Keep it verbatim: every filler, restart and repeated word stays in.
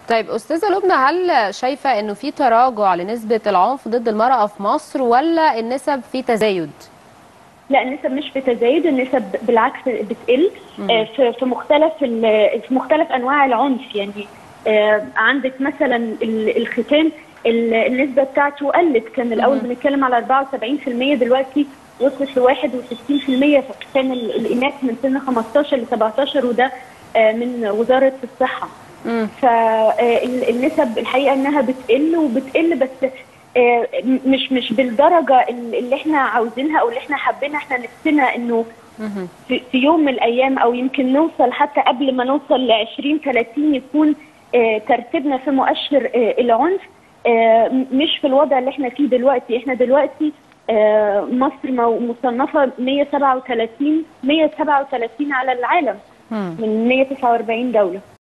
طيب أستاذة لبنى، هل شايفة إنه في تراجع لنسبة العنف ضد المرأة في مصر ولا النسب في تزايد؟ لا، النسب مش في تزايد، النسب بالعكس بتقل مم. في في مختلف في مختلف انواع العنف. يعني عندك مثلا الختان، النسبه بتاعته قلت. كان الاول بنتكلم على أربعة وسبعين في المية، دلوقتي وصلت ل واحد وستين في المية في ختان الاناث من سن خمستاشر ل سبعتاشر، وده من وزاره الصحه. فالنسب الحقيقه انها بتقل وبتقل، بس مش مش بالدرجه اللي احنا عاوزينها او اللي احنا حابينها. احنا نفسنا انه في يوم من الايام، او يمكن نوصل حتى قبل ما نوصل ل عشرين ثلاثين، يكون ترتيبنا في مؤشر العنف مش في الوضع اللي احنا فيه دلوقتي. احنا دلوقتي مصر مصنفه مية وسبعة وثلاثين على العالم من مية وتسعة وأربعين دوله.